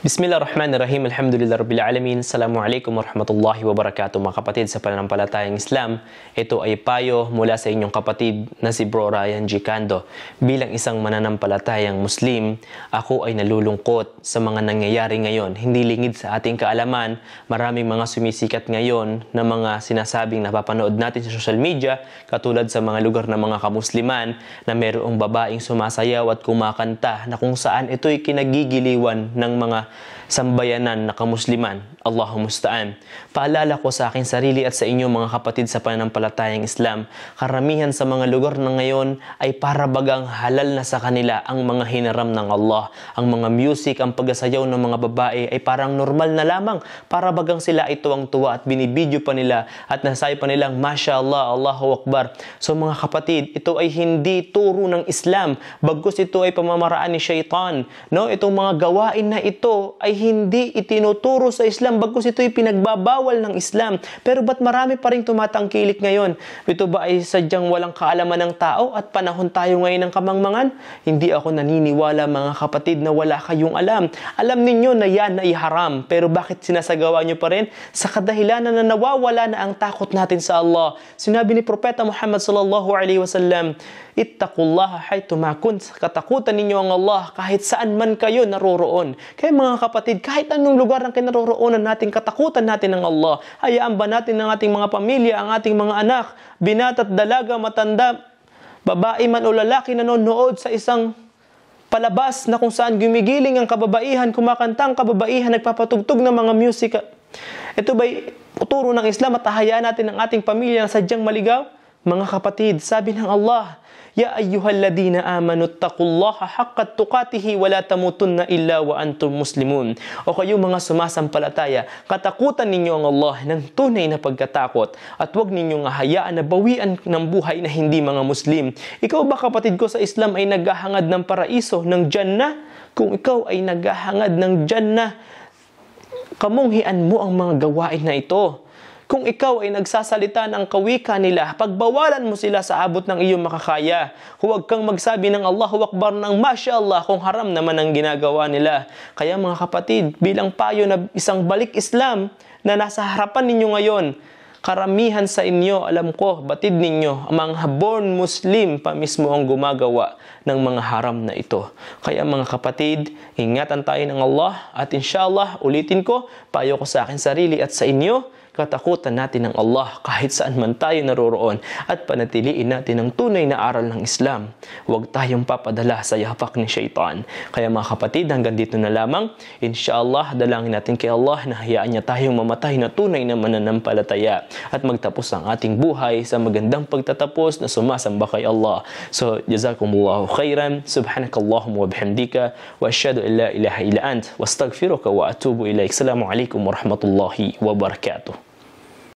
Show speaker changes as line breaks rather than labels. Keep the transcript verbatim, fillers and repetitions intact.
Bismillahirrahmanirrahim. Alhamdulillah Rabbil Alamin. Assalamualaikum warahmatullahi wabarakatuh. Mga kapatid sa pananampalatayang Islam, ito ay payo mula sa inyong kapatid na si Bro Ryan Gicando. Bilang isang mananampalatayang Muslim, ako ay nalulungkot sa mga nangyayari ngayon. Hindi lingid sa ating kaalaman, maraming mga sumisikat ngayon na mga sinasabing napapanood natin sa social media, katulad sa mga lugar ng mga kamusliman na mayroong babaeng sumasayaw at kumakanta na kung saan ito'y kinagigiliwan ng mga sambayanan na kamusliman. Allahu musta'an. Paalala ko sa aking sarili at sa inyo mga kapatid sa pananampalatayang Islam, karamihan sa mga lugar na ngayon ay para bagang halal na sa kanila ang mga hinaram ng Allah. Ang mga music, ang pagsasayaw ng mga babae ay parang normal na lamang. Para bagang sila ay tuwang-tuwa at binibidyo pa nila at nasabi pa nilang Masya Allah, Allahu Akbar. So mga kapatid, ito ay hindi turo ng Islam. Bagkus ito ay pamamaraan ni Shaitan. No? Itong mga gawain na ito ay hindi itinuturo sa Islam, bagkus ito'y pinagbabawal ng Islam. Pero ba't marami pa rin tumatangkilik ngayon? Ito ba ay sadyang walang kaalaman ng tao at panahon tayo ngayon ng kamangmangan? Hindi ako naniniwala mga kapatid na wala kayong alam. Alam ninyo na yan ay haram, pero bakit sinasagawa nyo pa rin? Sa kadahilanan na nawawala na ang takot natin sa Allah. Sinabi ni Propeta Muhammad sallallahu alaihi wasallam, Ittaqullaha haythu ma kunt. Katakutan ninyo ang Allah kahit saan man kayo naroroon. Kaya mga kapatid, kahit anong lugar ng kinaroroonan natin, katakutan natin ng Allah. Hayaan ba natin ng ating mga pamilya, ang ating mga anak, binata at dalaga, matanda, babae man o lalaki nanonood sa isang palabas na kung saan gumigiling ang kababaihan, kumakanta ang kababaihan, nagpapatugtog ng mga music. Ito ba'y uturo ng Islam at hayaan natin ang ating pamilya na sadyang maligaw? Mga kapatid, sabi ng Allah, Ya ayyuhalladhina amanu taqullaha haqqa tuqatihi wa la tamutunna illa wa antum muslimun. O kayo mga sumasampalataya, katakutan ninyo ang Allah ng tunay na pagkatakot at huwag ninyong hayaan na bawian ng buhay na hindi mga Muslim. Ikaw ba kapatid ko sa Islam ay naghahangad ng paraiso, ng Jannah? Kung ikaw ay naghahangad ng Jannah, kamunghian mo ang mga gawain na ito. Kung ikaw ay nagsasalita ng kawika nila, pagbawalan mo sila sa abot ng iyong makakaya. Huwag kang magsabi ng Allahu Akbar ng Masya Allah kung haram naman ang ginagawa nila. Kaya mga kapatid, bilang payo na isang balik Islam na nasa harapan ninyo ngayon, karamihan sa inyo, alam ko, batid ninyo, ang mga born Muslim pa mismo ang gumagawa ng mga haram na ito. Kaya mga kapatid, ingatan tayo ng Allah at inshallah, ulitin ko, payo ko sa akin sarili at sa inyo, katakutan natin ng Allah kahit saan man tayo naroroon at panatiliin natin ang tunay na aral ng Islam. Huwag tayong papadala sa yapak ni Shaitan. Kaya mga kapatid, hanggang dito na lamang. Inshallah, dalangin natin kay Allah na hayaan niya tayong mamatay na tunay na mananampalataya at magtapos ang ating buhay sa magandang pagtatapos na sumasamba kay Allah. So, jazakumullahu khairan. Subhanakallahumma wa bihamdika wa asyhadu an la ilaha illa ant wa astaghfiruka wa atubu ilaik. Assalamualaikum warahmatullahi wabarakatuh.